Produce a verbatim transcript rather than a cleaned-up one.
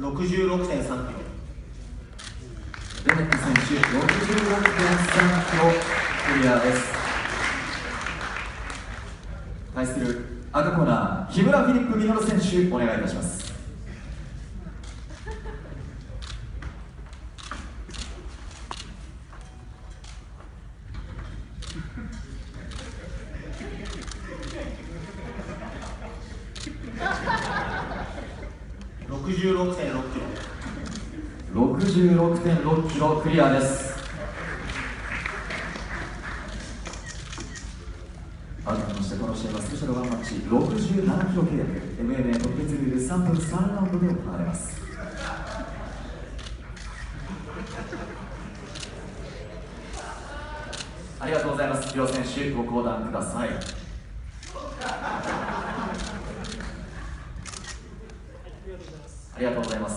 ろくじゅうろくてんさんキロ。 レネック選手、ろくじゅうろくてんさんキロクリアです。対する赤コーナー、木村フィリップ・ミノル選手、お願いいたします。 ろくじゅうろくてんろっキロ。 ろくじゅうろくてんろっキロクリアです。改めましてこの試合はスペシャルワンマッチろくじゅうななキロ契約 エムエムエー 特別ルールさんぶんさんラウンドで行われます。ありがとうございます。両選手ご降壇ください。ありがとうございます。